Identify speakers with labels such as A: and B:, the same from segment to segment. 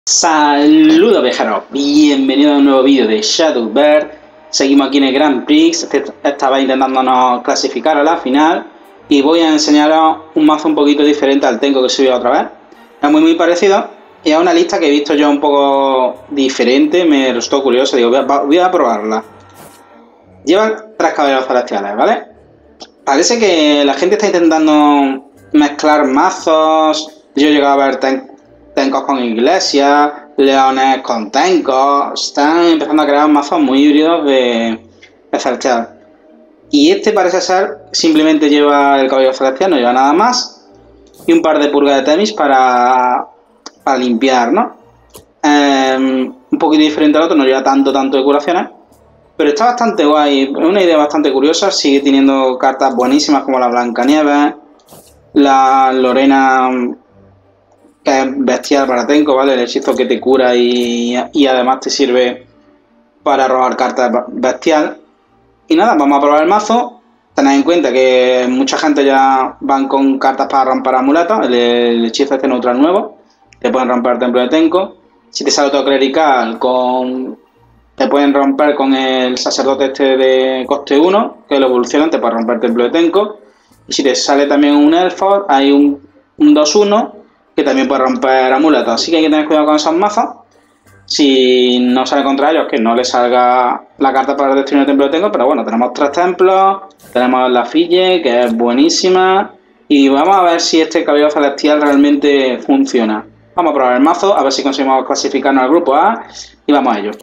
A: Saludos viajeros, bienvenidos a un nuevo vídeo de Shadowverse. Seguimos aquí en el Grand Prix. Estaba intentándonos clasificar a la final y voy a enseñaros un mazo un poquito diferente al Tenko que subí otra vez. Es muy parecido y es una lista que he visto yo un poco diferente, me resultó curioso, digo voy a probarla. Lleva 3 caballeros celestiales, ¿vale? Parece que la gente está intentando mezclar mazos. Yo he llegado a ver Tenkos con iglesias, leones con Tenkos. Están empezando a crear mazos muy híbridos de celestial. Y este parece ser, simplemente lleva el caballero celestial, no lleva nada más. Y un par de purgas de Temis para limpiar, ¿no? Un poquito diferente al otro, no lleva tanto de curaciones. Pero está bastante guay, es una idea bastante curiosa. Sigue teniendo cartas buenísimas como la Blancanieves, la Lorena, que es bestial para Tenko, ¿vale? El hechizo que te cura y además te sirve para robar cartas bestial. Y nada, vamos a probar el mazo. Tened en cuenta que mucha gente ya van con cartas para romper amuletos. El hechizo este neutral nuevo, te pueden romper el templo de Tenko. Si te sale autoclerical te pueden romper con el sacerdote este de coste 1, que lo evolucionan, te puede romper el templo de Tenko. Y si te sale también un elfo, hay un 2-1 que también puede romper amuletos. Así que hay que tener cuidado con esos mazos. Si no sale contra ellos, que no le salga la carta para destruir el templo de Tenko. Pero bueno, tenemos 3 templos, tenemos la Fille, que es buenísima. Y vamos a ver si este caballero celestial realmente funciona. Vamos a probar el mazo, a ver si conseguimos clasificarnos al grupo A. Y vamos a ello.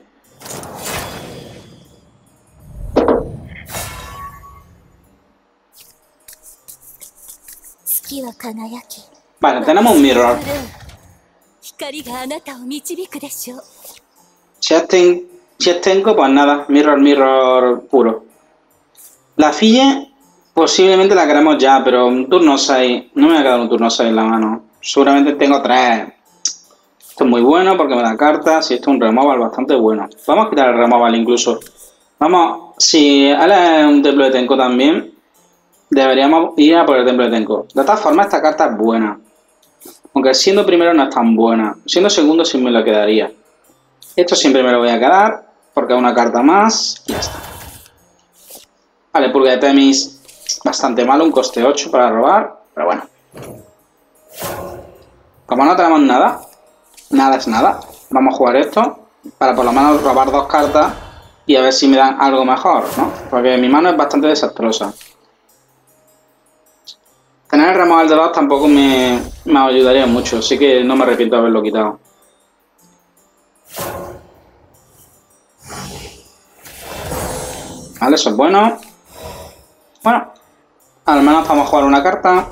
A: Vale, tenemos un mirror. Si es Tenko, pues nada, mirror puro. La Fille posiblemente la queremos ya, pero un turno 6, no me va a quedar un turno 6 en la mano. Seguramente tengo 3. Esto es muy bueno porque me da cartas y esto es un removal bastante bueno. Vamos a quitar el removal incluso. Vamos, si él es un templo de Tenko también, deberíamos ir a por el templo de Tenko. De todas formas, esta carta es buena. Aunque siendo primero no es tan buena. Siendo segundo sí me la quedaría. Esto siempre me lo voy a quedar porque es una carta más y ya está. Vale, purga de Temis bastante malo, un coste 8 para robar, pero bueno. Como no tenemos nada, nada es nada, vamos a jugar esto para por lo menos robar 2 cartas y a ver si me dan algo mejor, ¿no? Porque mi mano es bastante desastrosa. Tener el removal de 2 tampoco me ayudaría mucho, así que no me arrepiento de haberlo quitado. Vale, eso es bueno. Bueno, al menos vamos a jugar una carta.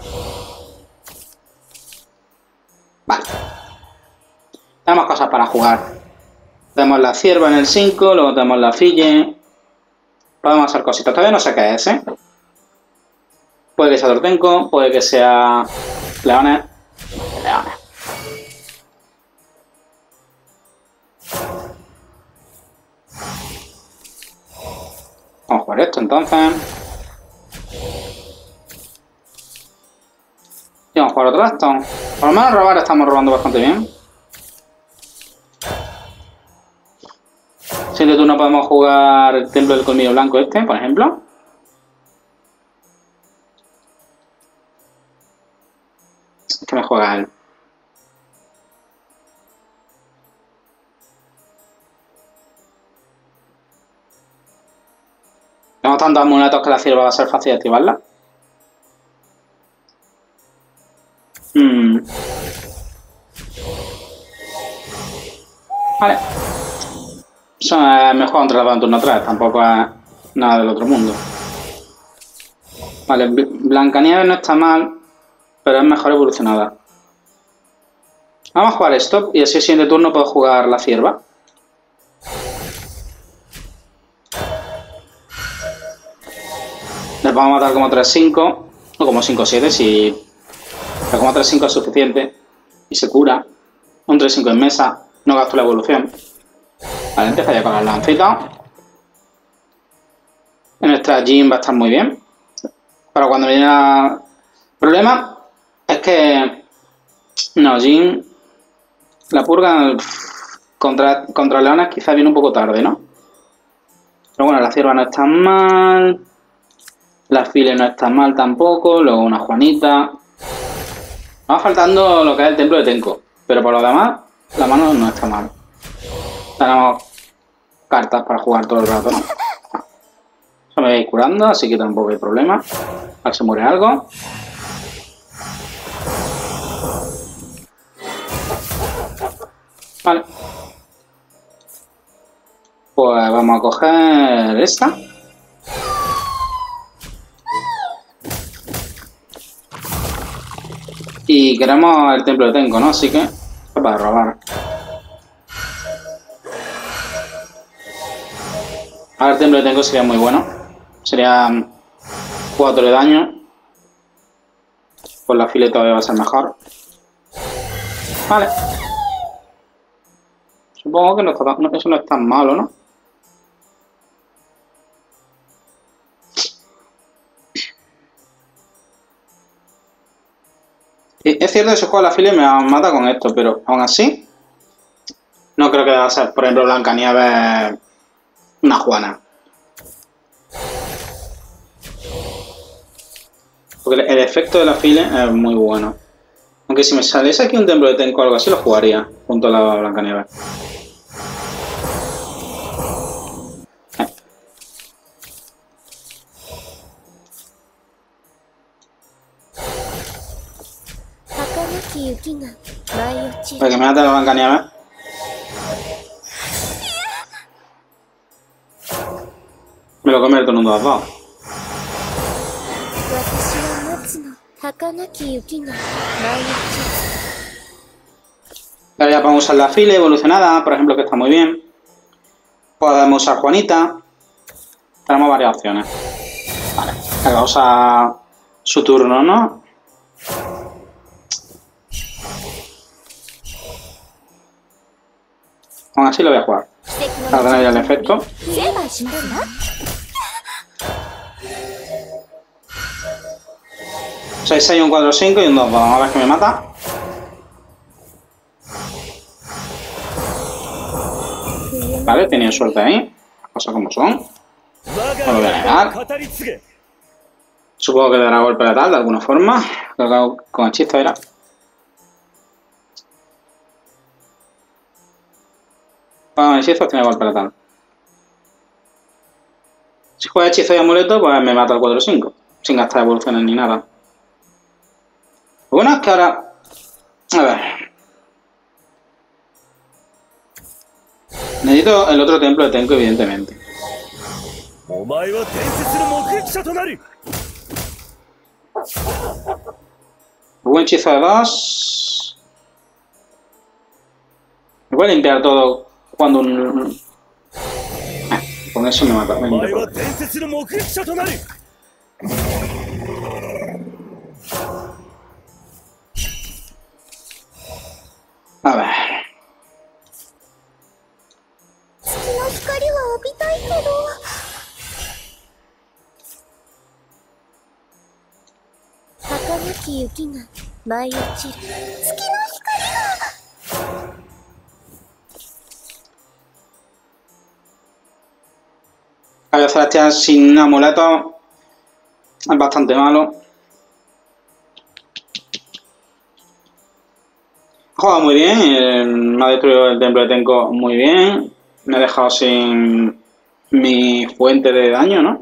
A: Vale. Tenemos cosas para jugar. Tenemos la cierva en el 5, luego tenemos la Fille. Podemos hacer cositas. Todavía no sé qué es, ¿eh? Puede que sea Tortenko, puede que sea leones. Vamos a jugar esto entonces. Y vamos a jugar otro de esto. Por lo menos robar estamos robando bastante bien. Si de turno podemos jugar el templo del colmillo blanco este, por ejemplo. ¿Qué me juega él? Tenemos tantos amuletos que la cierva va a ser fácil de activarla. Vale. Eso me juego un tratado en turno 3, tampoco es nada del otro mundo. Vale, Blancanieves no está mal, pero es mejor evolucionada. Vamos a jugar stop y así el siguiente turno puedo jugar la cierva. Les vamos a matar como 3-5 o como 5-7 si... Pero como 3-5 es suficiente y se cura. Un 3-5 en mesa, no gasto la evolución. Vale, empieza ya con las lancitas. En nuestra Jhin va a estar muy bien. Pero cuando me llega... El problema es que... No, Jhin La purga contra leones quizá viene un poco tarde, ¿no? Pero bueno, la cierva no está mal. La file no está mal tampoco. Luego una Juanita. Va faltando lo que es el templo de Tenko. Pero por lo demás, la mano no está mal. Tenemos cartas para jugar todo el rato, ¿no? Eso me voy a ir curando, así que tampoco hay problema. A ver si muere algo. Vale. Pues vamos a coger esta. Y queremos el templo de Tenko, ¿no? Así que para robar. Ahora el templo de Tenko sería muy bueno. Sería 4 de daño. Pues la file todavía va a ser mejor. Vale. Supongo que no está, eso no es tan malo, ¿no? Es cierto que si juego a la file me mata con esto, pero aún así no creo que deba ser, por ejemplo, Blancanieves una Juana. Porque el efecto de la file es muy bueno. Aunque si me saliese aquí un templo de Tenko o algo así, lo jugaría junto a la Blancanieves. Para que me mate la Blancanieves. Me lo convierto en un 2-2. Ahora ya podemos usar la file evolucionada, por ejemplo, que está muy bien. Podemos usar Juanita. Tenemos varias opciones. Vale, vamos a su turno, ¿no? Aún así lo voy a jugar. Para tener ya el efecto. 6, 6, un 4, 5 y un 2, 2. Vamos a ver que me mata. Vale, tenía suerte ahí. Las cosas como son. No lo voy a negar. Supongo que le dará golpe letal de alguna forma. Creo que con hechizo era. Con hechizo tiene golpe letal. Si juega hechizo y amuleto, pues me mata el 4-5. Sin gastar evoluciones ni nada. Lo bueno es que ahora... A ver... Necesito el otro templo de Tenko, evidentemente. Un buen hechizo de 2. Me voy a limpiar todo cuando un... con eso me mata. Me limpio todo. A ver... Caballo celestial sin amuleto es bastante malo. Ha jugado muy bien, me ha destruido el templo de Tenko muy bien. Me ha dejado sin mi fuente de daño, ¿no?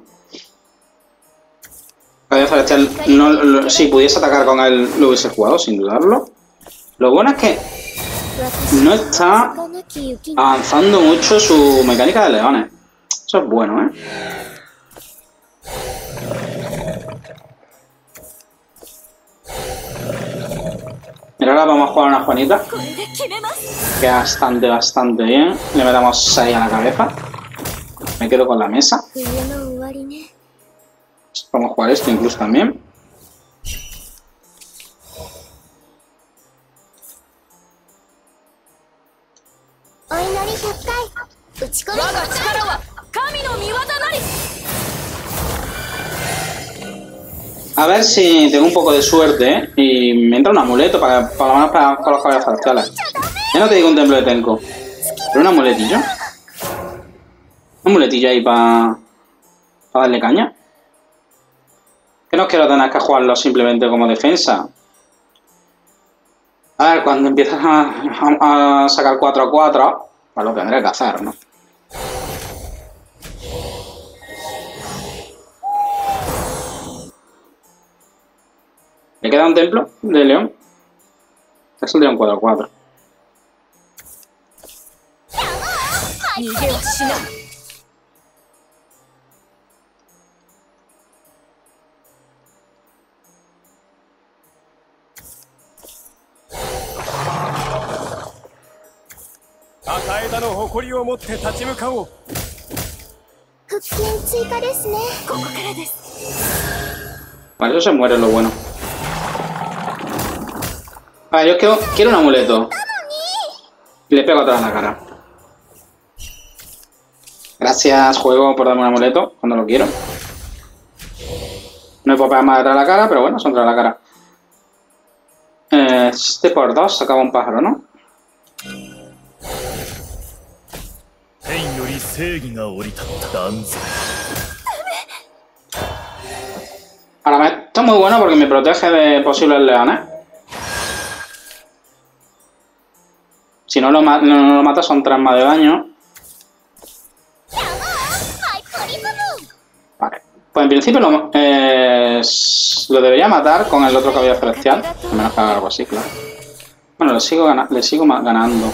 A: Caballo celestial, no, si pudiese atacar con él lo hubiese jugado, sin dudarlo. Lo bueno es que no está avanzando mucho su mecánica de leones. Eso es bueno, ¿eh? Mira, ahora vamos a jugar una Juanita. Que bastante bien. Le metemos 6 a la cabeza. Me quedo con la mesa. Vamos a jugar esto incluso también. A ver si tengo un poco de suerte, ¿eh? Y me entra un amuleto para lo menos para con los caballos celestiales. Ya no te digo un templo de Tenko, pero un amuletillo. Un amuletillo ahí para darle caña. Que no quiero tener que jugarlo simplemente como defensa. A ver, cuando empiezas a sacar 4-4, pues lo tendré que hacer, ¿no? ¿Le queda un templo de león? Es el león 4-4. Vale, eso se muere lo bueno. Vale, yo quiero un amuleto. Y le pego atrás en la cara. Gracias, juego, por darme un amuleto cuando lo quiero. No me puedo pegar más detrás de la cara, pero bueno, son detrás de la cara. Este por 2 sacaba un pájaro, ¿no? Ahora, esto es muy bueno porque me protege de posibles leones. Si no lo mata son 3 más de daño. Vale. Pues en principio lo debería matar con el otro cabello celestial. A menos que haga algo así, claro. Bueno, le sigo ganando.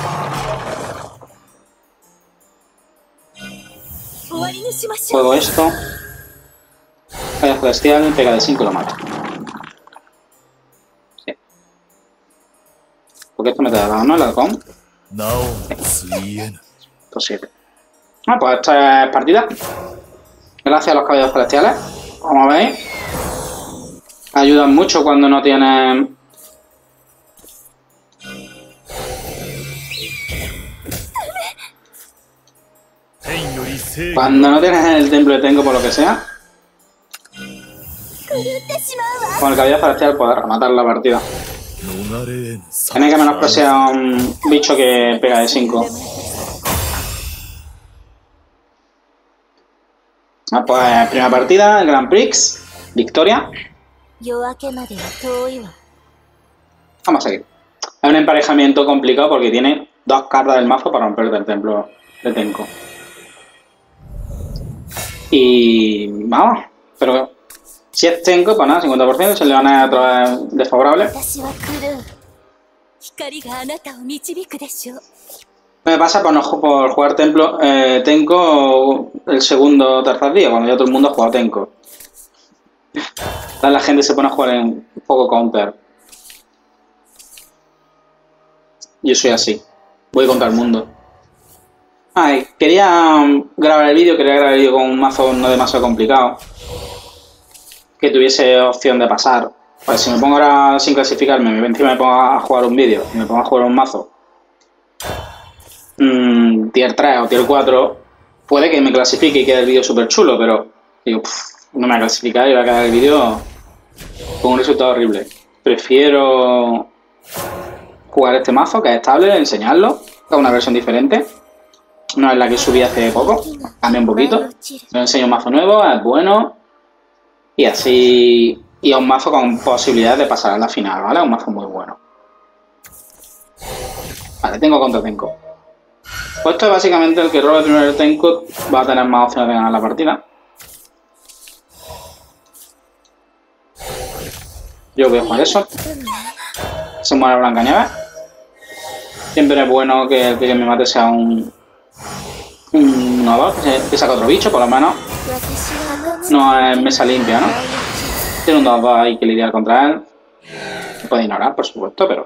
A: Juego esto. Cabello celestial, pega de 5 y lo mato. Sí. Porque esto me da dado, ¿no? El halcón. Sí. Pues 7. Ah, pues esta es partida. Gracias a los caballos celestiales. Como veis, ayudan mucho cuando no tienen... Cuando no tienes el templo de Tenko por lo que sea. Con el caballo celestial poder rematar la partida. Tiene que menospreciar a un bicho que pega de 5. Ah, pues primera partida, el Grand Prix, victoria. Vamos a seguir. Es un emparejamiento complicado porque tiene 2 cartas del mazo para romper del templo de Tenko. Y vamos, pero si es Tenko, pues nada, 50%, si el león es otra vez desfavorable. Me pasa por jugar Tenko el segundo o tercer día, cuando ya todo el mundo ha jugado Tenko. La gente se pone a jugar en un poco counter. Yo soy así, voy contra el mundo. Ay, quería grabar el vídeo con un mazo no demasiado complicado. Que tuviese opción de pasar. Pues si me pongo ahora sin clasificarme, encima me pongo a jugar un vídeo, me pongo a jugar un mazo. Tier 3 o tier 4, puede que me clasifique y quede el vídeo súper chulo, pero digo, no me va a clasificar y va a quedar el vídeo con un resultado horrible. Prefiero jugar este mazo, que es estable, enseñarlo, que es una versión diferente. No es la que subí hace poco, cambia un poquito. Me enseño un mazo nuevo, es bueno. Y así, y es un mazo con posibilidades de pasar a la final, ¿vale? Es un mazo muy bueno. Vale, tengo contra Tenko. Pues esto es básicamente el que roba primero el Tenko va a tener más opciones de ganar la partida. Yo voy a jugar eso. Se muere Blancanieves. Siempre es bueno que el que me mate sea un nodo, que saca otro bicho, por lo menos. No es mesa limpia, ¿no? Tiene un 2-2 ahí que lidiar contra él. Se puede ignorar, por supuesto, pero...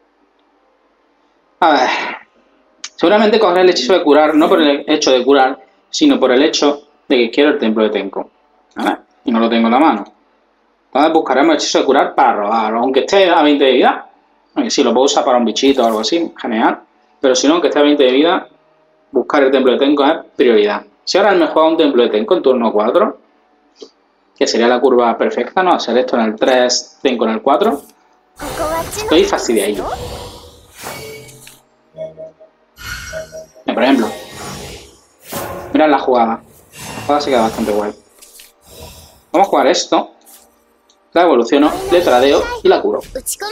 A: A ver... Seguramente cogeré el hechizo de curar, no por el hecho de curar, sino por el hecho de que quiero el templo de Tenko. ¿Vale? Y no lo tengo en la mano. Entonces buscaremos el hechizo de curar para robar, aunque esté a 20 de vida. Si lo puedo usar para un bichito o algo así, genial. Pero si no, aunque esté a 20 de vida, buscar el templo de Tenko es prioridad. Si ahora me juega un templo de Tenko en turno 4, que sería la curva perfecta, ¿no? Hacer esto en el 3, Tenko en el 4, estoy fastidiado. Por ejemplo, mirad la jugada. La jugada se queda bastante guay. Vamos a jugar esto. La evoluciono, le tradeo y la curo.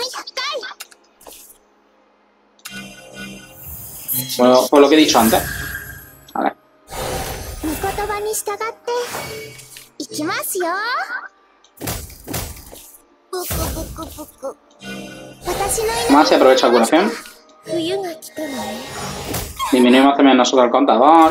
A: Bueno, por lo que he dicho antes. Vale. Más, y aprovecha la curación. Disminuimos también nosotros el contador.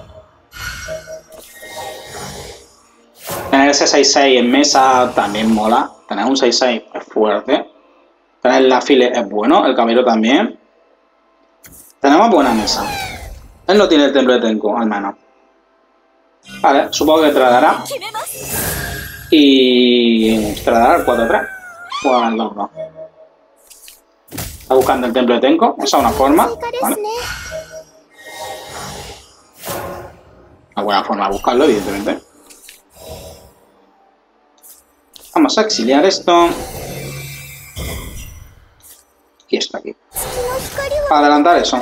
A: Tener ese 6-6 en mesa también mola. Tener un 6-6 es fuerte. Tener el afile es bueno, el caballero también. Tenemos buena mesa. Él no tiene el templo de Tenko, al menos. Vale, supongo que tradará. Y tradará el 4-3. O al 2-2. Está buscando el templo de Tenko. Esa es una forma. Vale. Una buena forma de buscarlo, evidentemente. Vamos a exiliar esto. Y esto aquí. Para adelantar eso.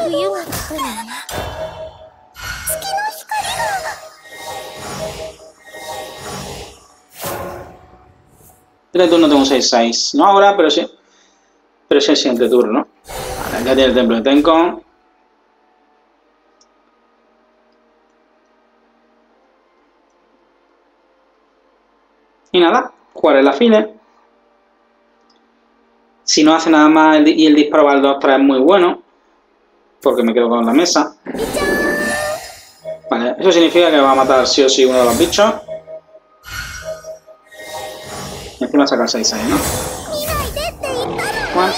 A: Este turno tengo 6-6. No ahora, pero sí. Pero sí el siguiente turno. Vale, ya tiene el templo de Tenko. Y nada, jugar el afile. Si no hace nada más y el disparo al 2-3 es muy bueno, porque me quedo con la mesa. Vale, eso significa que va a matar sí o sí uno de los bichos. Y encima sacar 6-6, ¿no? Bueno.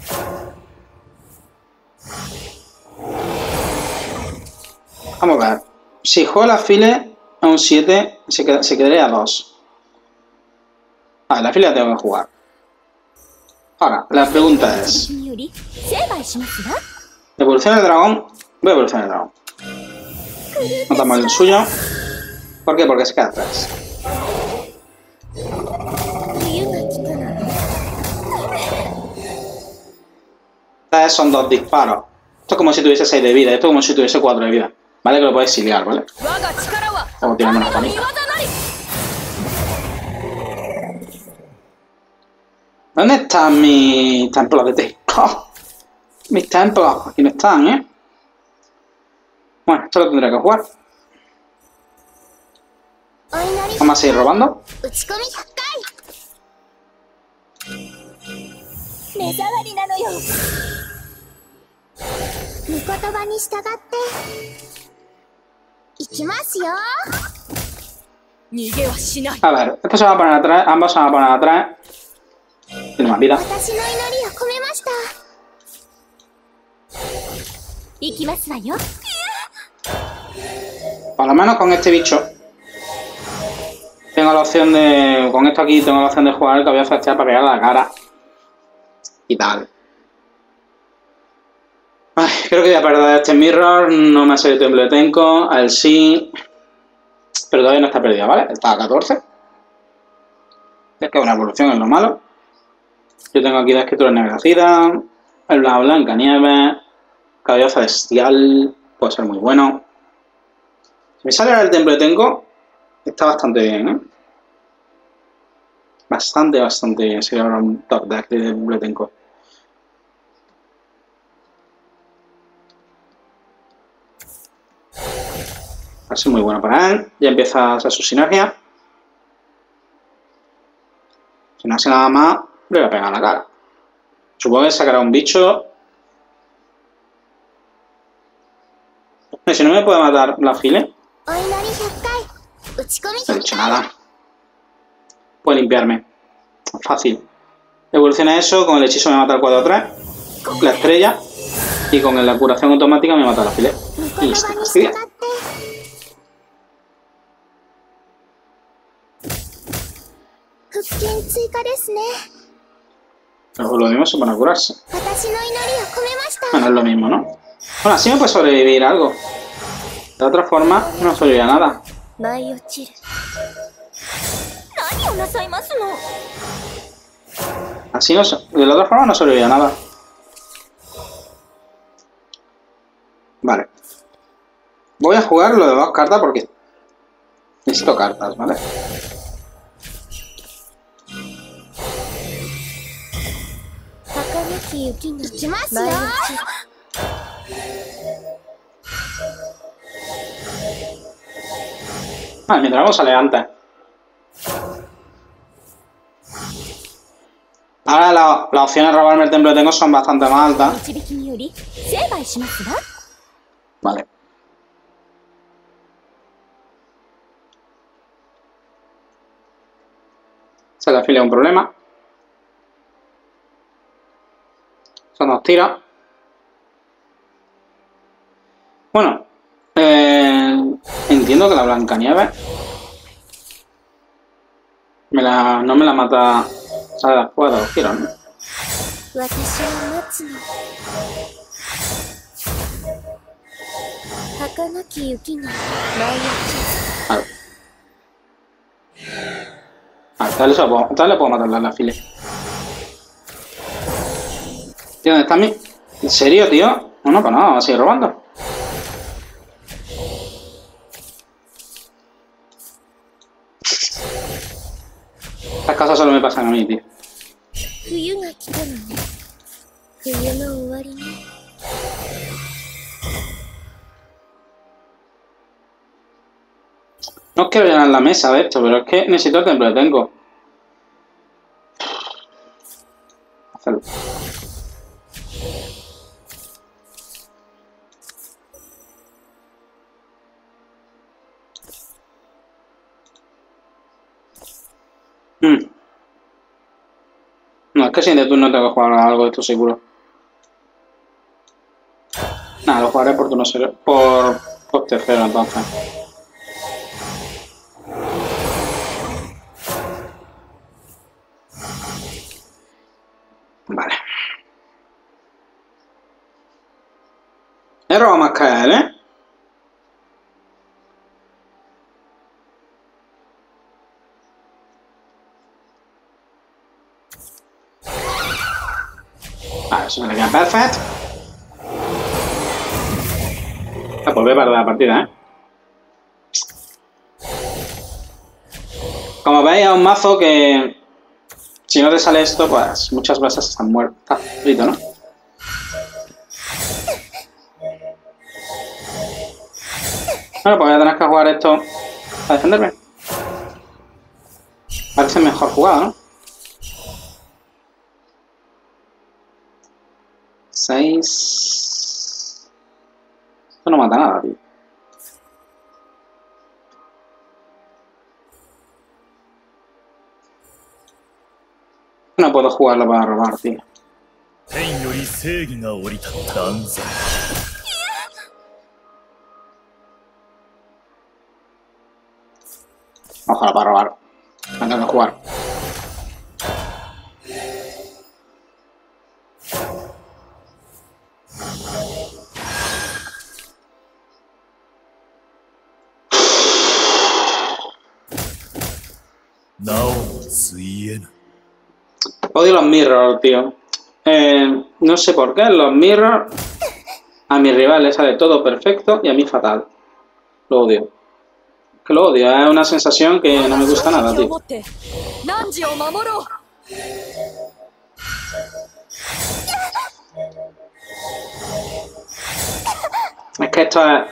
A: Vamos a ver. Si juego el afile a un 7, se quedaría a 2. Vale, la afile la tengo que jugar. Ahora, la pregunta es... ¿evoluciona el dragón? Voy a evolucionar el dragón. Matamos el suyo. ¿Por qué? Porque se queda atrás. Estos son 2 disparos. Esto es como si tuviese 6 de vida. Esto es como si tuviese 4 de vida. Vale, que lo puedes exiliar, ¿vale? O tiene menos panita. ¿Dónde están mis templos de Tenko? Mis templos. Aquí no están, ¿eh? Bueno, esto lo tendré que jugar. Vamos a seguir robando. A ver, esto se va a poner atrás. Ambos se van a poner atrás. Tiene más vida. Por lo menos con este bicho tengo la opción de... Con esto aquí tengo la opción de jugar el cabello celestial para pegar la cara. Y tal. Ay, creo que voy a perder este mirror. No me ha salido templo de Tenko. A él sí. Pero todavía no está perdido, ¿vale? Está a 14. Es que una evolución es lo malo. Yo tengo aquí la escritura ennegrecida, el Blancanieves, cabello celestial, puede ser muy bueno. Si me sale ahora el templo de Tenko, está bastante bien, ¿eh? Bastante. Sería ahora un top deck de templo de Tenko. Va a ser muy bueno para él. Ya empieza a hacer su sinergia. Si no hace nada más, le voy a pegar a la cara. Supongo que sacará un bicho. Si no me puede matar la file. No he dicho nada. Puede limpiarme. Fácil. Evoluciona eso. Con el hechizo me mata el 4-3. La estrella. Y con la curación automática me mata la file. Y está fastidiado. Pero lo mismo se pone a curarse. Bueno, es lo mismo, ¿no? Bueno, así me puede sobrevivir algo. De otra forma, no sobreviviría nada. Así no, de la otra forma no sobreviviría nada. Vale. Voy a jugar lo de 2 cartas porque necesito cartas, ¿vale? Vale, mi dragón sale antes. Ahora las opciones de robarme el templo que tengo son bastante más altas. Vale. Se le afila un problema. Son 2 tiras. Bueno. Entiendo que la Blancanieves no me la mata. O sea, después de los giros, ¿no? Tal le puedo matar la file. Tío, ¿dónde está mi? ¿En serio, tío? No, pues no, va a seguir robando. Estas cosas solo me pasan a mí, tío. No os quiero llenar la mesa de esto, pero es que necesito el templo que tengo. Hacerlo. No, es que si de turno tengo que jugar algo de esto seguro. Nada, lo jugaré por turno serio. Por tercero entonces. Vale. He robado más que él, ¿eh? Vale, eso me le queda perfecto. Pues voy a perder la partida, ¿eh? Como veis, es un mazo que si no te sale esto, pues muchas veces están muertos. Está frito, ¿no? Bueno, pues voy a tener que jugar esto para defenderme. Parece mejor jugado, ¿no? 6. Esto no mata nada, tío. No puedo jugarlo para robar, tío. Ojalá para robar. Me tengo que jugar. Odio los mirrors, tío. No sé por qué, los mirrors a mi rival le sale todo perfecto y a mí fatal. Lo odio. Que lo odio, es una sensación que no me gusta nada, tío. Es que esto es...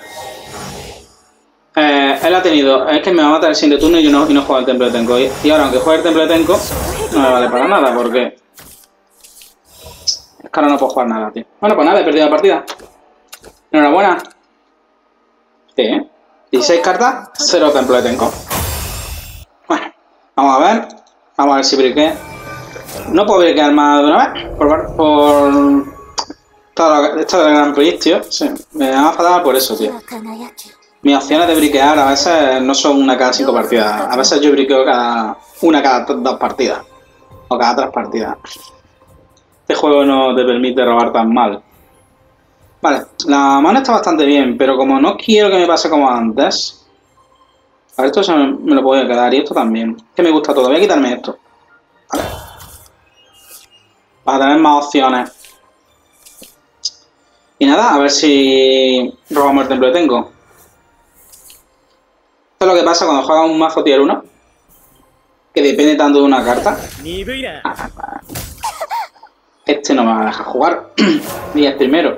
A: él ha tenido... Es que me va a matar el siguiente turno y yo no juego el templo de Tenko. Y ahora, aunque juegue el templo de Tenko, no me vale para nada, porque... Es que ahora no puedo jugar nada, tío. Bueno, pues nada, he perdido la partida. Enhorabuena. Sí, ¿eh? 16 cartas, 0 templo de Tenko. Bueno, vamos a ver. Vamos a ver si briqué. No puedo briquear más de una vez. Por todo esto del Grand Prix, tío. Sí, me va a fatal por eso, tío. Mis opciones de briquear a veces no son una cada 5 partidas. A veces yo briqueo una cada 2 partidas. O cada 3 partidas. Este juego no te permite robar tan mal. Vale, la mano está bastante bien, pero como no quiero que me pase como antes... A ver, esto me lo puedo quedar y esto también. Que me gusta todo. Voy a quitarme esto. Vale. Para tener más opciones. Y nada, a ver si robamos el templo que tengo. Esto es lo que pasa cuando juegas un mazo tier 1, que depende tanto de una carta. Este no me va a dejar jugar. Y el primero.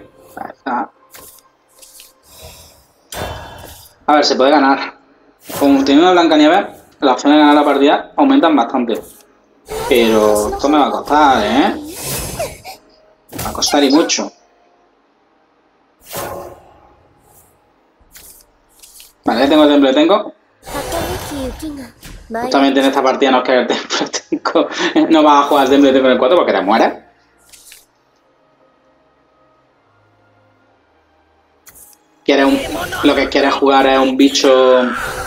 A: A ver, se puede ganar. Como tiene una Blancanieves, las opciones de ganar la partida aumentan bastante. Pero esto me va a costar, ¿eh? Me va a costar y mucho. Vale, ya tengo el temple, tengo. Justamente en esta partida no es que el temple tengo. No vas a jugar el temple en el 4 porque te mueres. Lo que quieres jugar es un bicho.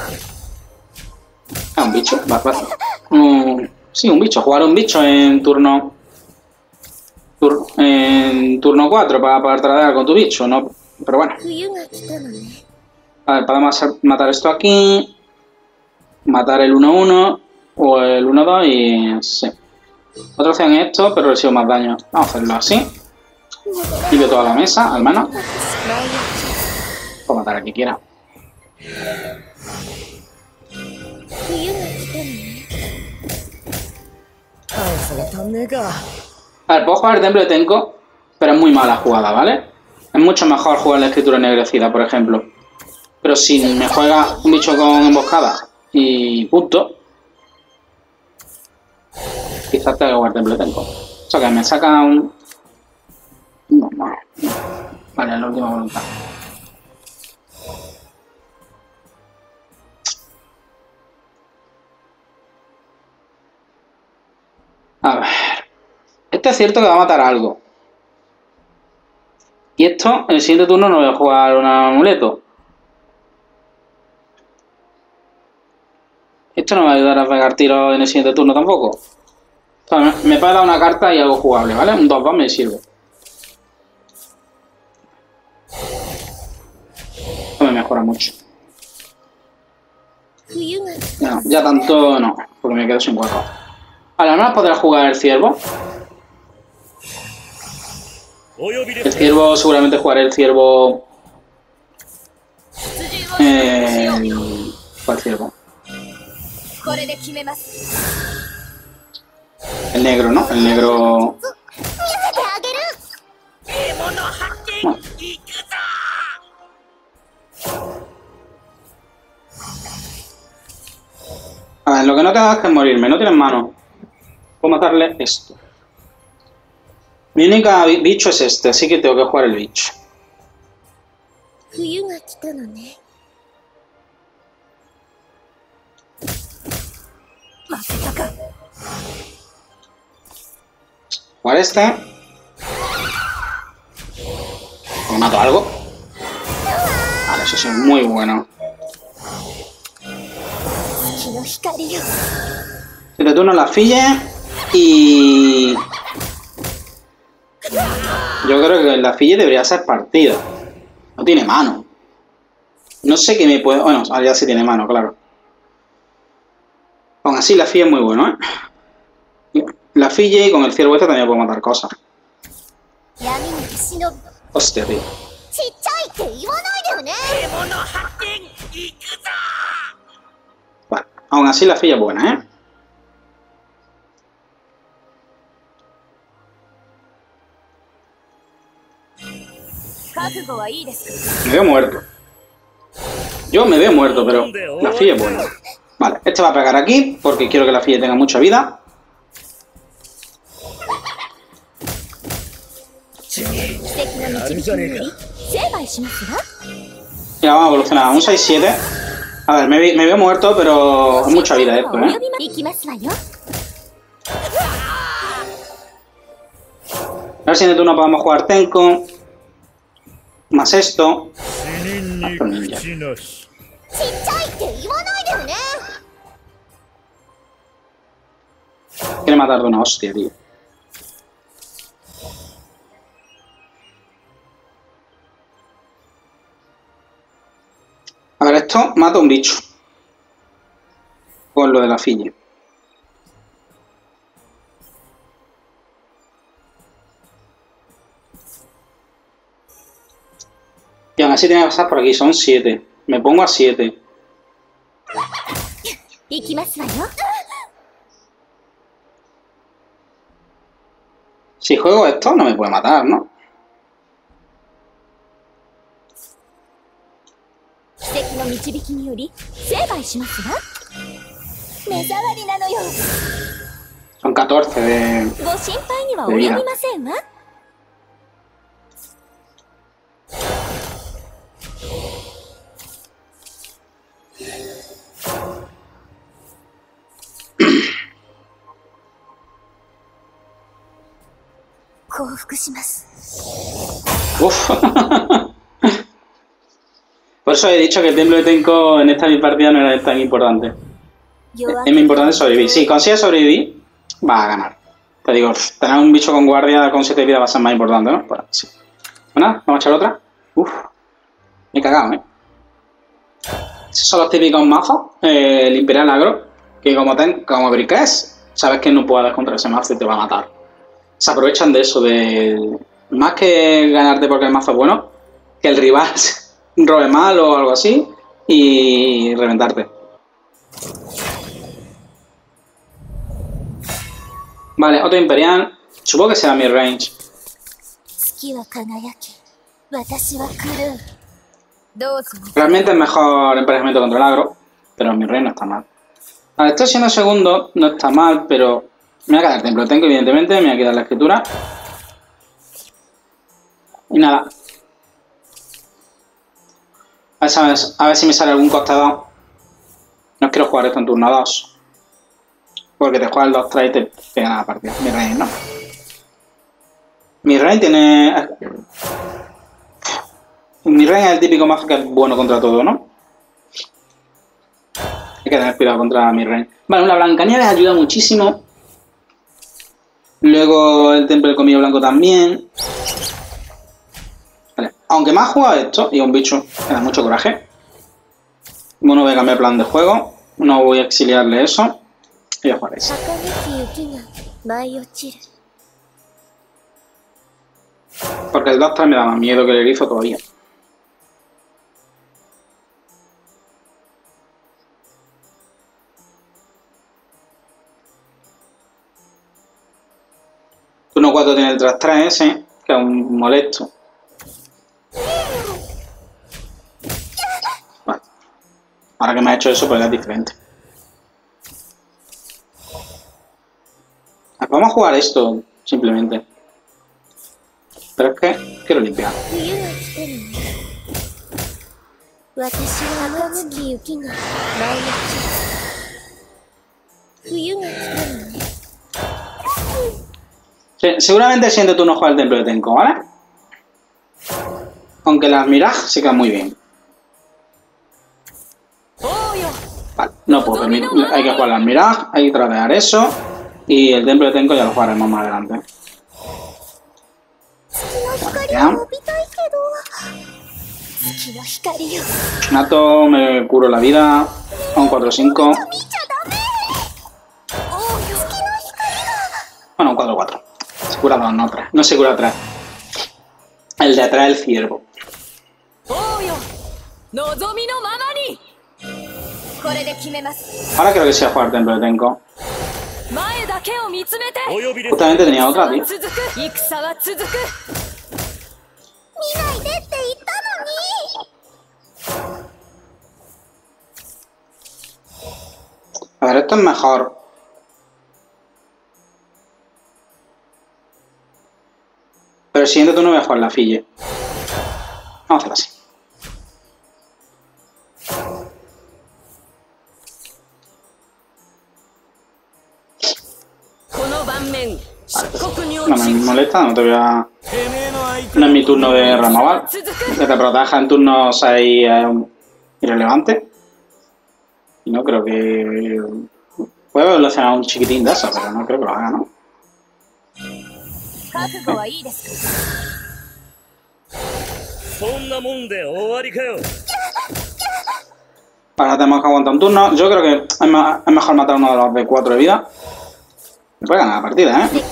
A: Ah, un bicho. Sí, un bicho. Jugar un bicho en turno. En turno 4 para poder tratar con tu bicho, ¿no? Pero bueno. A ver, podemos matar esto aquí. Matar el 1-1 o el 1-2 y... sí. Otra opción es esto, pero recibo más daño. Vamos a hacerlo así. Limpio toda la mesa, al menos. Puedo matar a quien quiera. A ver, puedo jugar el Templo de Tenko, pero es muy mala jugada, ¿vale? Es mucho mejor jugar la escritura ennegrecida, por ejemplo. Pero si me juega un bicho con emboscada y punto, quizás tenga que jugar Templo de Tenko. O sea que me saca un... No. Vale, la última voluntad. A ver. Esto es cierto que va a matar algo. Y esto, en el siguiente turno no voy a jugar un amuleto. Esto no me va a ayudar a pegar tiros en el siguiente turno tampoco. Entonces, me puede dar una carta y algo jugable, ¿vale? Un 2-2 me sirve. Esto me mejora mucho. No, ya tanto no, porque me quedo sin hueco. A lo menos podrá jugar el ciervo. El ciervo, seguramente jugaré el ciervo. ¿Cuál ciervo? El negro, ¿no? El negro. No. A ver, lo que no tengo es que morirme, no tienen mano. Puedo matarle esto. Mi único bicho es este, así que tengo que jugar el bicho. Jugar este. ¿O mato algo? Vale, eso es muy bueno. Si te turno la fille y... yo creo que la fille debería ser partida. No tiene mano. No sé qué me puede... bueno, ya sí tiene mano, claro. Aún así la fille es muy bueno, ¿eh? La fille y con el ciervo este también puedo matar cosas. Hostia, tío. Vale, aún así la fille es buena, ¿eh? Me veo muerto. Yo me veo muerto, pero la fille es buena. Vale, este va a pegar aquí porque quiero que la fille tenga mucha vida. Ya vamos a evolucionar a un 6-7. A ver, me veo muerto, pero es mucha vida esto, ¿eh? A ver si en el turno podemos jugar Tenko. Más esto. Hasta el ninja. Quiere matar de una hostia, tío. A ver, esto mata un bicho. Con lo de la fille. Y aún así tiene que pasar por aquí, son 7. Me pongo a 7.
B: 行きますわよ。
A: Si juego esto, no me puede matar, ¿no?
B: 奇跡の導きにより成敗しますわ。目障りなのよ。
A: Son 14 de...
B: ご心配には及びませんわ。 降伏します。
A: Uf. Por eso he dicho que el templo de Tenko en esta partida no era tan importante. Es muy importante sobrevivir. Si consigues sobrevivir, vas a ganar. Te digo, tener un bicho con guardia con 7 vidas va a ser más importante, ¿no? Pues sí. Bueno, vamos a echar otra. Uf. Me he cagado, ¿eh? Esos son los típicos mazos. El Imperial Agro. Que como briques, sabes que no puedes contra ese mazo y te va a matar. Se aprovechan de eso, de... Más que ganarte porque el mazo es bueno, que el rival robe mal o algo así y reventarte. Vale, otro Imperial. Supongo que será mi range. Realmente es mejor emparejamiento contra el agro, pero mi range no está mal. Vale, estoy siendo segundo, no está mal, pero me voy a quedar el templo. Tengo, evidentemente, me voy a quitar la escritura. Y nada. A ver si me sale algún costado. No quiero jugar esto en turno 2. Porque te juegas el 2-3 y te pegan a la partida. Mi rey, ¿no? Mi rey tiene... Mi rey es el típico mazo que es bueno contra todo, ¿no? Hay que tener cuidado contra mi rey. Vale, una Blancanieves ayuda muchísimo. Luego el templo del comillo blanco también. Vale. Aunque me ha jugado esto y es un bicho que da mucho coraje. Bueno, voy a cambiar plan de juego. No voy a exiliarle eso. Y voy a jugar eso. Porque el Doctor me da más miedo que el erizo todavía. Turno 4 tiene el tras 3 ese, que es un molesto. Vale. Ahora que me ha hecho eso, pues es diferente. Vamos a jugar esto, simplemente. Pero es que quiero limpiar. Sí, seguramente el siguiente turno juega el templo de Tenko, ¿vale? Aunque las Mirage se quedan muy bien. Vale, no puedo permitir. Hay que jugar las Mirage, hay que tradear eso. Y el templo de Tenko ya lo jugaremos más adelante. Ya. Nato, me curo la vida. A un 4-5. Bueno, un 4-4. Se cura 2, no 3. No se cura 3. El de atrás, el ciervo. Ahora creo que sí a jugar templo de Tenko. Justamente tenía otra, tío. A ver, esto es mejor. Pero el siguiente turno voy a jugar la fille. Vamos a hacer así. Vale, no me molesta, no te voy a... No es mi turno de Ramaval. Que te proteja en turno 6 es irrelevante. Y no creo que... Puedo evolucionar un chiquitín de eso, pero no creo que lo haga, ¿no? Ahora tenemos que aguantar un turno. Yo creo que es mejor matar uno de los de 4 de vida. Me puede ganar la partida, ¿eh?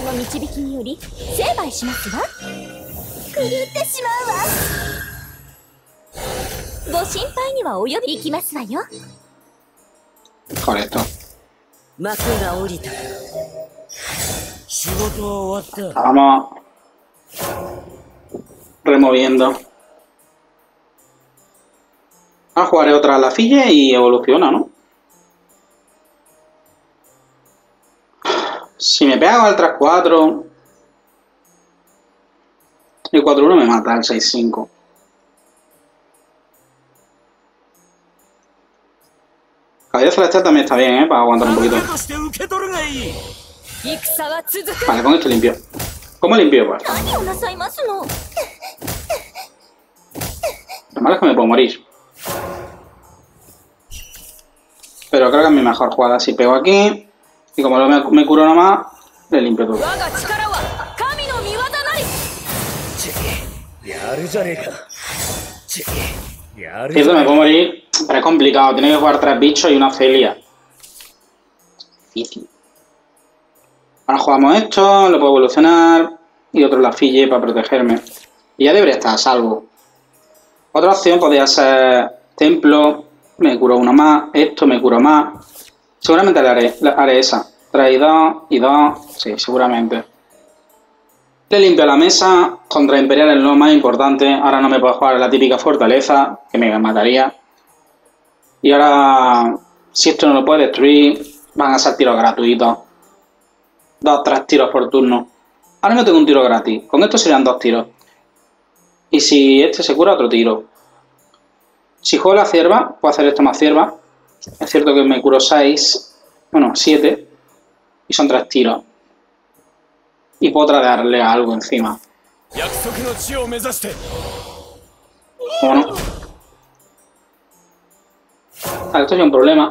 A: Joder, esto. Vamos removiendo. Ahora jugaré otra a la fille y evoluciona, ¿no? Si me pega con el 3-4, el 4-1 me mata el 6-5. Caballero Celestial también está bien, para aguantar un poquito. Vale, con esto limpio. ¿Cómo limpio, pues? Lo malo es que me puedo morir. Pero creo que es mi mejor jugada. Si pego aquí, y como me curo nomás, le limpio todo. Cierto, me puedo morir, pero es complicado. Tiene que jugar 3 bichos y una Celia. Difícil. Ahora jugamos esto, lo puedo evolucionar. Y otro la fille para protegerme. Y ya debería estar a salvo. Otra opción podría ser templo. Me curo uno más. Esto me curo más. Seguramente le haré esa. 3 y 2 y 2. Sí, seguramente. Le limpio la mesa. Contra Imperial es lo más importante. Ahora no me puedo jugar la típica fortaleza, que me mataría. Y ahora, si esto no lo puede destruir, van a ser tiros gratuitos. 2 o 3 tiros por turno. Ahora no tengo un tiro gratis. Con esto serían 2 tiros. Y si este se cura, otro tiro. Si juego la cierva, puedo hacer esto más cierva. Es cierto que me curo 6, bueno, 7. Y son 3 tiros. Y puedo traerle algo encima. Bueno. Vale, esto es un problema.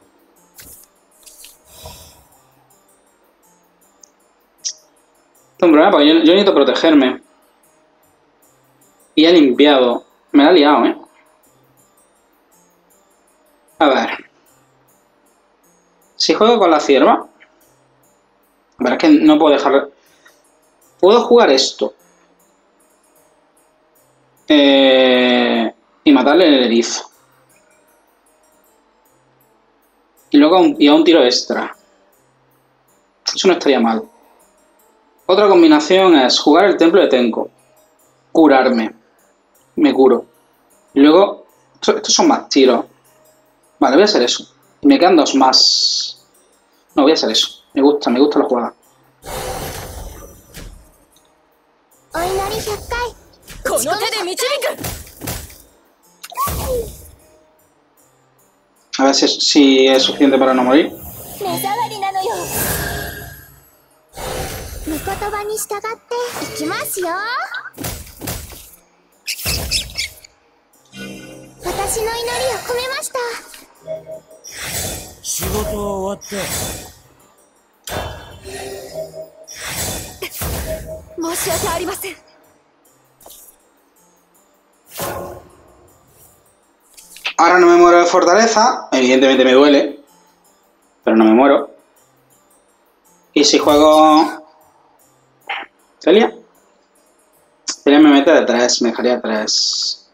A: Esto es un problema porque yo necesito protegerme. Y he limpiado. Me la he liado, ¿eh? A ver. Si juego con la cierva. A ver, es que no puedo dejar... Puedo jugar esto. Y matarle el erizo. Y luego a un tiro extra. Eso no estaría mal. Otra combinación es jugar el templo de Tenko. Curarme. Me curo. Y luego... Estos son más tiros. Vale, voy a hacer eso. Y me quedan 2 más. No, voy a hacer eso. Me gusta la jugada. A ver si es suficiente para no morir. Ahora no me muero de fortaleza, evidentemente me duele, pero no me muero. Y si juego... ¿Celia? Celia me mete de 3, me dejaría 3.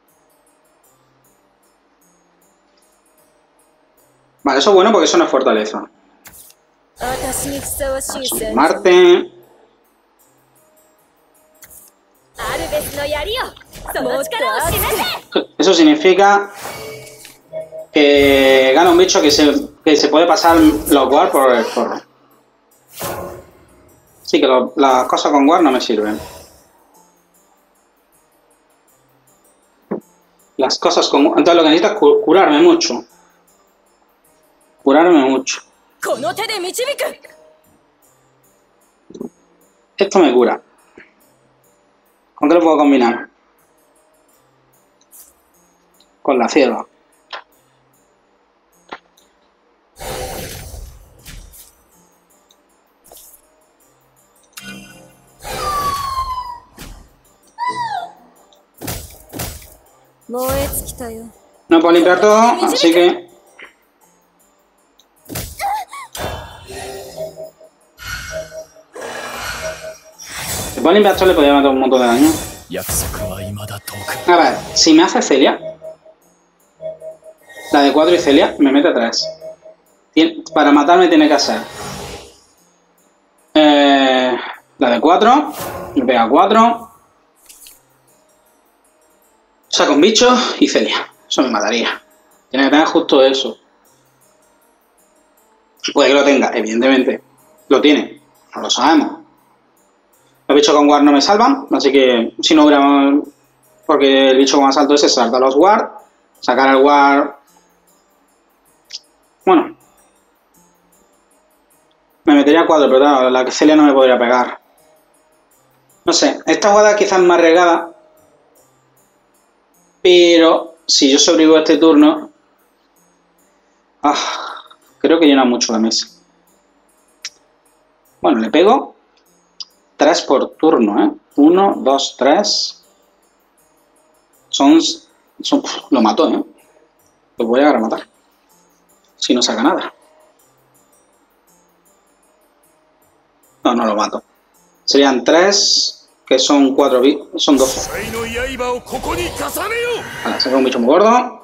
A: Vale, eso es bueno porque eso no es fortaleza. Marte. Eso significa que gana un bicho que se puede pasar los War por el forro. Sí, que las cosas con War no me sirven. Las cosas con... Entonces lo que necesito es curarme mucho. Curarme mucho. Esto me cura. ¿Con qué lo puedo combinar? Con la cierva. No puedo limpiar todo, así que... Si puedo limpiar esto le podría matar un montón de daño. A ver, si me hace Celia, la de 4 y Celia, me mete 3. Para matarme tiene que hacer la de 4. Me pega 4. Saco un bicho y Celia. Eso me mataría. Tiene que tener justo eso. Puede que lo tenga, evidentemente. Lo tiene. No lo sabemos. Los bichos con Ward no me salvan. Así que si no hubiera... Porque el bicho con asalto ese salta los Ward. Sacar el Ward... Bueno. Me metería 4, pero claro, la Celia no me podría pegar. No sé. Esta jugada quizás es más regada. Pero si yo sobrevivo a este turno... creo que llena mucho la mesa. Bueno, le pego 3 por turno, ¿eh? 1, 2, 3. Lo mato, ¿eh? Lo voy a llegar a matar. Si no saca nada. No, no lo mato. Serían 3, que son 4, son 12. Vale, saca un bicho muy gordo.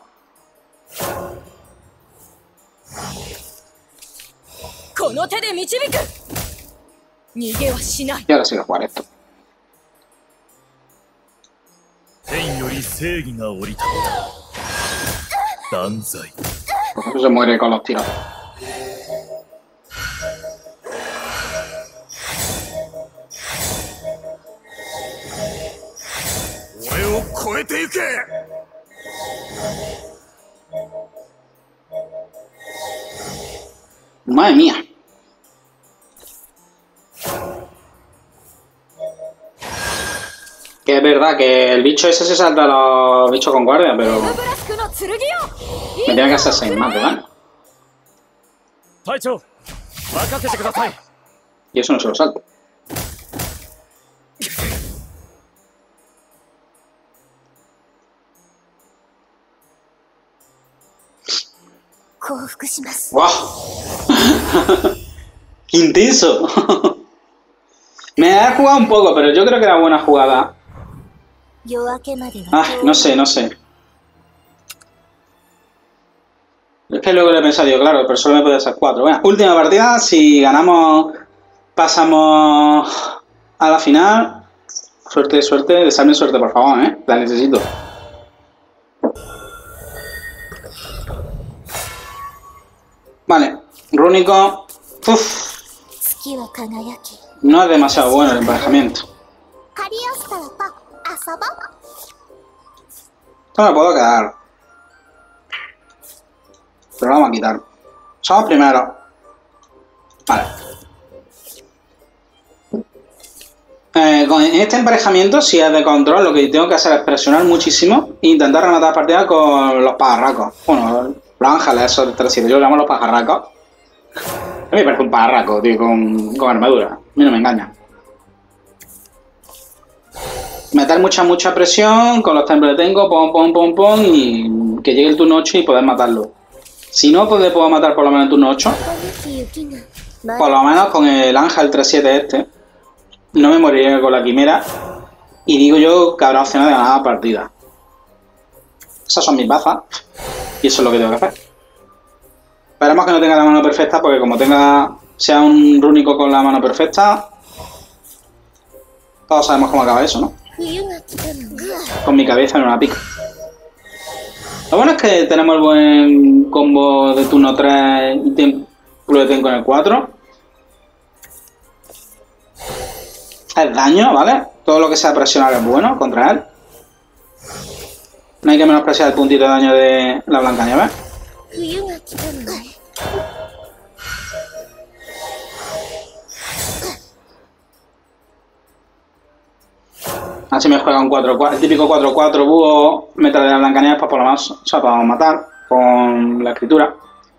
A: Y ahora sí que jugar esto. Porque se muere con los tiros. Madre mía. Que es verdad que el bicho ese se salta a los bichos con guardia, pero... Me tiene que hacer 6 más, ¿verdad? Y eso no se lo salto. ¡Wow! ¡Qué intenso! Me ha jugado un poco, pero yo creo que era buena jugada. No sé. Es que luego le he pensado, digo, claro, pero solo me puede hacer 4. Bueno, última partida, si ganamos, pasamos a la final. Suerte, deseadme suerte, por favor, ¿eh? La necesito. Vale, rúnico. No es demasiado bueno el emparejamiento. Esto me puedo quedar. Pero lo vamos a quitar. Somos primeros. Vale. Con este emparejamiento, si es de control, lo que tengo que hacer es presionar muchísimo e intentar rematar la partida con los pajarracos. Bueno, los ángeles, esos de 3-7. Yo los llamo los pajarracos. A mí me parece un pajarraco, tío, con armadura. A mí no me engaña. Meter mucha presión con los templos que tengo, pom, y que llegue el turno 8 y poder matarlo. Si no, pues le puedo matar por lo menos en turno 8. Por lo menos con el ángel 3-7 este. No me moriría con la quimera. Y digo yo que habrá opciones de ganar la partida. Esas son mis bazas. Y eso es lo que tengo que hacer. Esperemos que no tenga la mano perfecta, porque como sea un rúnico con la mano perfecta, todos sabemos cómo acaba eso, ¿no? Con mi cabeza en una pica. Lo bueno es que tenemos el buen combo de turno 3 y templo de Ten con el 4. Es daño, ¿vale? Todo lo que sea presionar es bueno contra él. No hay que menospreciar el puntito de daño de la Blancanieves. Así me juega un 4-4, el típico 4-4 búho, meter de la Blancanieves para por lo menos, o sea, para matar con la escritura.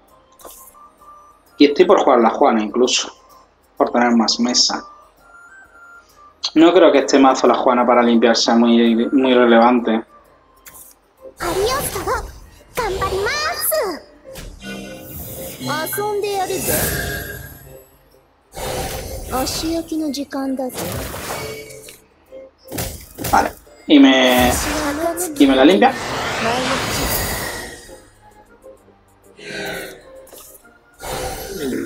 A: Y estoy por jugar la Juana incluso, por tener más mesa. No creo que este mazo la Juana para limpiar sea muy relevante. Vale, y me la limpia.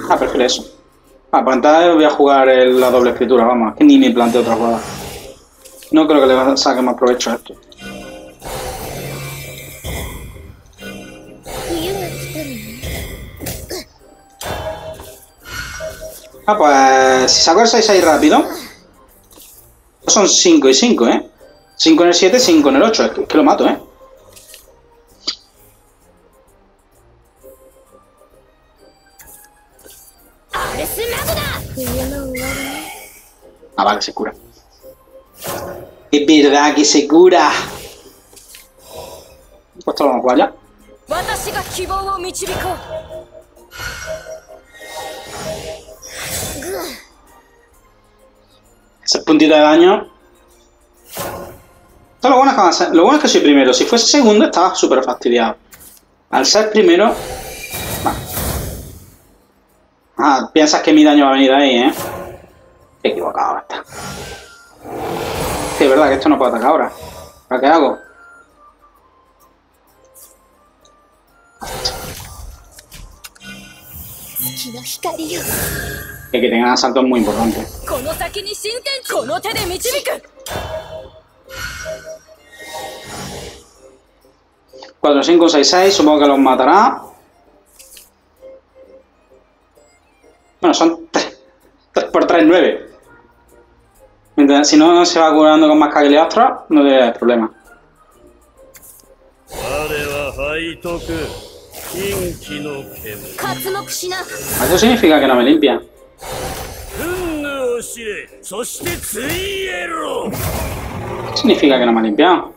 A: Ah, prefiero eso. Ah, pues entonces voy a jugar la doble escritura, vamos. Es que ni me planteo otra jugada. No creo que le saque más provecho a esto. Ah, pues si saco el 6-6 rápido, son 5 y 5, ¿eh? 5 en el 7, 5 en el 8. Es que lo mato, ¿eh? Ah, vale, se cura. Es verdad que se cura. Pues esto lo vamos a jugar ya. Ese puntito de daño. Esto lo bueno es que soy primero. Si fuese segundo estaba súper fastidiado. Al ser primero... Vale. Ah, piensas que mi daño va a venir de ahí, ¿eh? He equivocado, está. Sí, es verdad que esto no puede atacar ahora. ¿Para qué hago? Que tengan asaltos muy importantes. 4, 5, 6, 6, supongo que los matará. Bueno, son 3 por 3, 9. Mientras, si no se va curando con más Cagliostro, no debe haber problema. Eso significa que no me limpia. Significa que no me ha limpiado.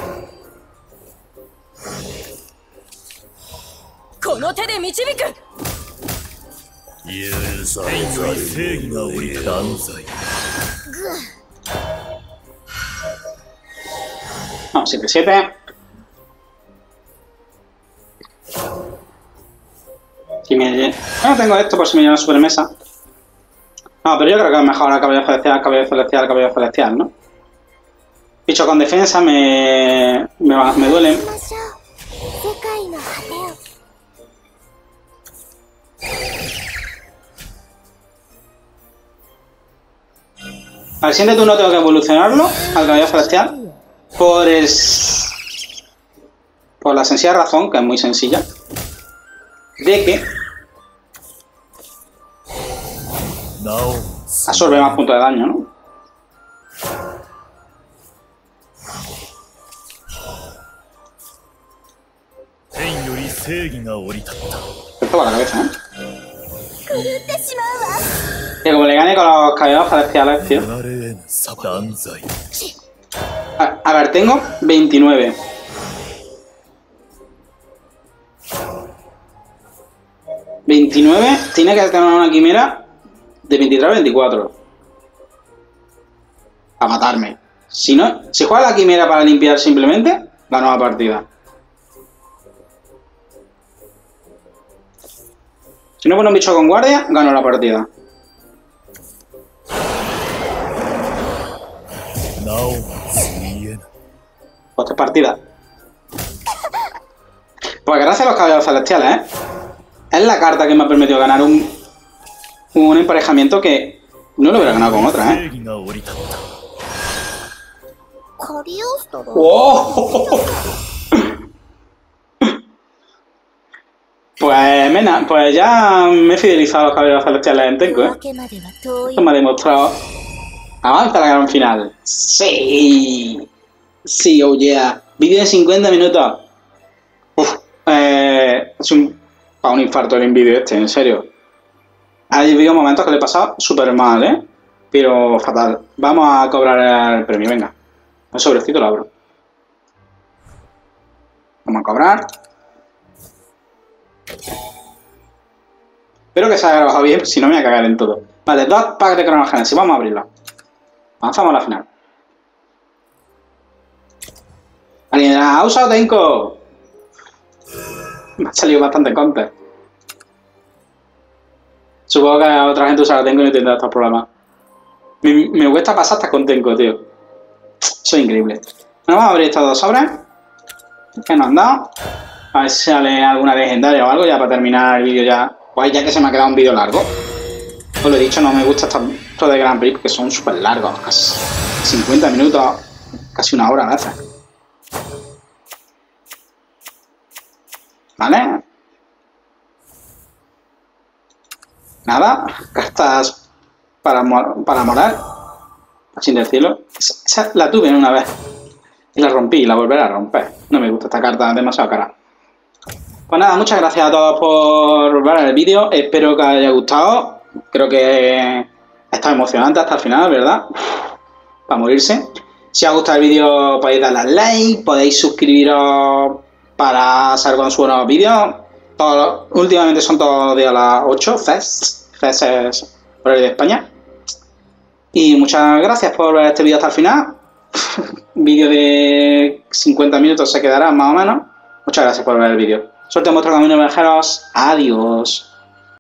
A: No, 7-7. Si me... Bueno, tengo esto por si me lleva a la supermesa. No, pero yo creo que es mejor el cabello celestial, ¿no? Bicho con defensa me duelen. Al siguiente turno tengo que evolucionarlo al cabello celestial por la sencilla razón, que es muy sencilla, de que absorbe más puntos de daño, ¿no? Esto va a la cabeza, ¿eh? Que como le gane con los caballeros celestiales, tío. A ver, tengo 29. Tiene que tener una quimera de 23 a 24. A matarme. Si no, si juega la quimera para limpiar simplemente, gano la partida. Si no pone un bicho con guardia, gano la partida. Pues 3 partidas. Pues gracias a los caballeros celestiales, ¿eh? Es la carta que me ha permitido ganar un emparejamiento que no lo hubiera ganado con otra, ¿eh? ¡Oh! Pues ya me he fidelizado a los caballeros celestiales en Tenko, ¿eh? Esto me ha demostrado. Avanza la gran final. ¡Sí! Sí, oh yeah. Vídeo de 50 minutos. Uf, es para un infarto el vídeo este, en serio. Ha habido momentos que le he pasado súper mal, ¿eh? Pero fatal. Vamos a cobrar el premio, venga. Un sobrecito lo abro. Vamos a cobrar. Espero que se haya grabado bien, si no me voy a cagar en todo. Vale, 2 packs de Chrono Genesis, vamos a abrirlo. Avanzamos a la final. ¿Alguien ha usado Tenko? Me ha salido bastante counter. Supongo que otra gente usará Tenko y no tendrá estos problemas. Me cuesta pasar hasta con Tenko, tío. Soy increíble. Bueno, vamos a abrir estos 2 sobres. ¿Qué nos han dado? A ver si sale alguna legendaria o algo ya para terminar el vídeo ya. Pues ya que se me ha quedado un vídeo largo. Os lo he dicho, no me gusta esto de Grand Prix porque son súper largos. Casi 50 minutos, casi una hora a veces. ¿Vale? Nada, cartas para morar. Así del cielo. Esa la tuve una vez. Y la rompí y la volveré a romper. No me gusta esta carta, es demasiado cara. Pues nada, muchas gracias a todos por ver el vídeo. Espero que os haya gustado. Creo que está emocionante hasta el final, ¿verdad? Para morirse. Si os ha gustado el vídeo podéis darle al like, podéis suscribiros para saber cuando subo nuevos vídeos. Últimamente son todos los días a las 8, Fest es horario de España. Y muchas gracias por ver este vídeo hasta el final. Un vídeo de 50 minutos se quedará más o menos. Muchas gracias por ver el vídeo. Suerte en vuestro camino, viajeros. Adiós.